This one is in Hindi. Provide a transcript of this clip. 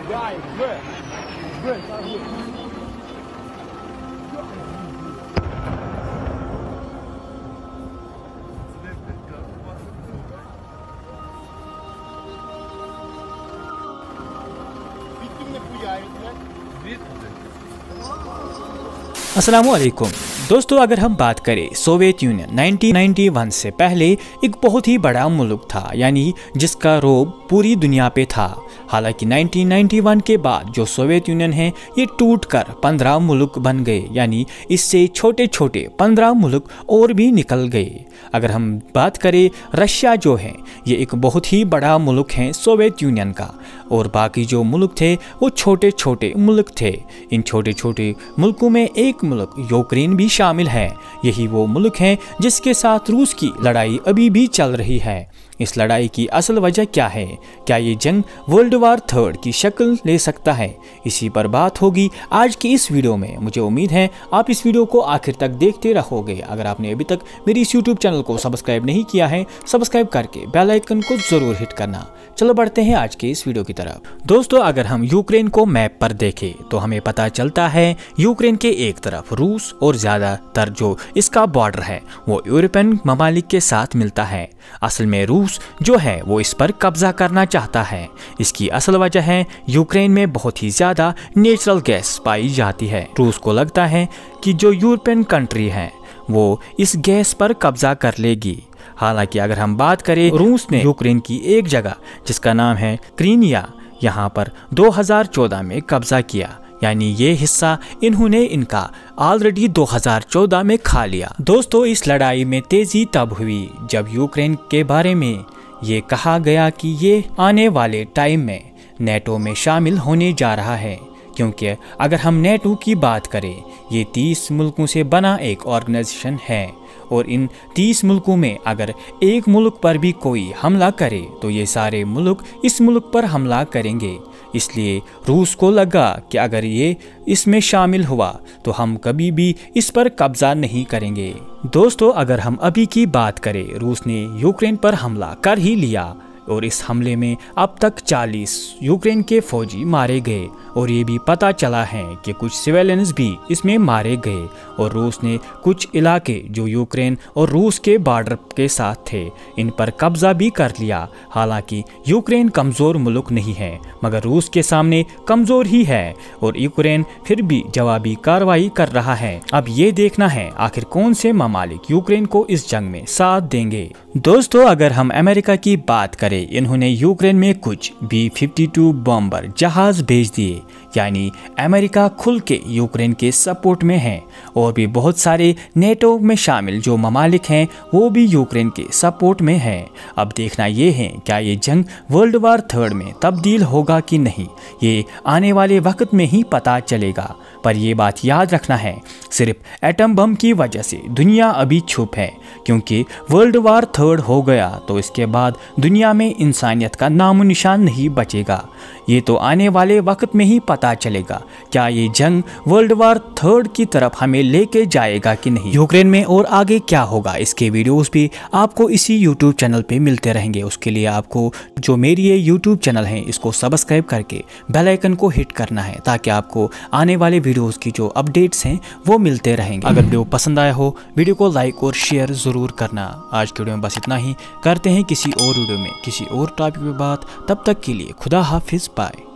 अस्सलामुअलैकुम दोस्तों, अगर हम बात करें सोवियत यूनियन 1991 से पहले एक बहुत ही बड़ा मुल्क था, यानी जिसका रोब पूरी दुनिया पे था। हालांकि 1991 के बाद जो सोवियत यूनियन है ये टूटकर 15 मुल्क बन गए, यानी इससे छोटे छोटे 15 मुल्क और भी निकल गए। अगर हम बात करें रशिया जो है ये एक बहुत ही बड़ा मुल्क है सोवियत यूनियन का, और बाकी जो मुल्क थे वो छोटे छोटे मुल्क थे। इन छोटे छोटे मुल्कों में एक मुल्क यूक्रेन भी शामिल है। यही वो मुल्क है जिसके साथ रूस की लड़ाई अभी भी चल रही है। इस लड़ाई की असल वजह क्या है? क्या ये जंग वर्ल्ड वार थर्ड की शक्ल ले सकता है? इसी पर बात होगी आज की इस वीडियो में। मुझे उम्मीद है आप इस वीडियो को आखिर तक देखते रहोगे। अगर आपने अभी तक मेरी इस यूट्यूब चैनल को सब्सक्राइब नहीं किया है, सब्सक्राइब करके बेल आइकन को जरूर हिट करना। चलो बढ़ते हैं आज के इस वीडियो की तरफ। दोस्तों, अगर हम यूक्रेन को मैप पर देखें तो हमें पता चलता है यूक्रेन के एक तरफ रूस और ज्यादातर जो इसका बॉर्डर है वो यूरोपियन ममालिक के साथ मिलता है। असल में रूस जो है वो इस पर कब्जा करना चाहता है। इसकी असल वजह है यूक्रेन में बहुत ही ज्यादा नेचुरल गैस पाई जाती है। रूस को लगता है कि जो यूरोपियन कंट्री है वो इस गैस पर कब्जा कर लेगी। हालांकि अगर हम बात करें, रूस ने यूक्रेन की एक जगह जिसका नाम है क्रीमिया, यहाँ पर 2014 में कब्जा किया, यानी ये हिस्सा इन्होंने इनका ऑलरेडी 2014 में खा लिया। दोस्तों, इस लड़ाई में तेजी तब हुई जब यूक्रेन के बारे में ये कहा गया कि ये आने वाले टाइम में नेटो में शामिल होने जा रहा है। क्योंकि अगर हम नेटो की बात करें, ये 30 मुल्कों से बना एक ऑर्गेनाइजेशन है, और इन 30 मुल्कों में अगर एक मुल्क पर भी कोई हमला करे तो ये सारे मुल्क इस मुल्क पर हमला करेंगे। इसलिए रूस को लगा कि अगर ये इसमें शामिल हुआ तो हम कभी भी इस पर कब्जा नहीं करेंगे। दोस्तों, अगर हम अभी की बात करें, रूस ने यूक्रेन पर हमला कर ही लिया और इस हमले में अब तक 40 यूक्रेन के फौजी मारे गए, और ये भी पता चला है कि कुछ सिविलियंस भी इसमें मारे गए। और रूस ने कुछ इलाके जो यूक्रेन और रूस के बॉर्डर के साथ थे इन पर कब्जा भी कर लिया। हालांकि यूक्रेन कमज़ोर मुल्क नहीं है, मगर रूस के सामने कमज़ोर ही है, और यूक्रेन फिर भी जवाबी कार्रवाई कर रहा है। अब ये देखना है आखिर कौन से ममालिक यूक्रेन को इस जंग में साथ देंगे। दोस्तों, अगर हम अमेरिका की बात करें, इन्होंने यूक्रेन में कुछ B-52 बॉम्बर जहाज भेज दिए, यानी अमेरिका खुल के यूक्रेन के सपोर्ट में है। और भी बहुत सारे नेटो में शामिल जो ममालिक हैं वो भी यूक्रेन के सपोर्ट में है। अब देखना ये है क्या ये जंग वर्ल्ड वार थर्ड में तब्दील होगा कि नहीं, ये आने वाले वक्त में ही पता चलेगा। पर ये बात याद रखना है, सिर्फ एटम बम की वजह से दुनिया अभी चुप है, क्योंकि वर्ल्ड वार थर्ड हो गया तो इसके बाद दुनिया में इंसानियत का नामो निशान नहीं बचेगा। ये तो आने वाले वक्त में ही पता चलेगा क्या ये जंग वर्ल्ड वार थर्ड की तरफ हमें लेके जाएगा कि नहीं। यूक्रेन में और आगे क्या होगा इसके वीडियोस भी आपको इसी यूट्यूब चैनल पे मिलते रहेंगे। उसके लिए आपको जो मेरी ये यूट्यूब चैनल है इसको सब्सक्राइब करके बेल आइकन को हिट करना है, ताकि आपको आने वाले वीडियोस की जो अपडेट्स हैं वो मिलते रहेंगे। अगर वीडियो पसंद आया हो वीडियो को लाइक और शेयर जरूर करना। आज के वीडियो में बस इतना ही, करते हैं किसी और वीडियो में किसी और टॉपिक पे बात। तब तक के लिए खुदा हाफिज, बाय।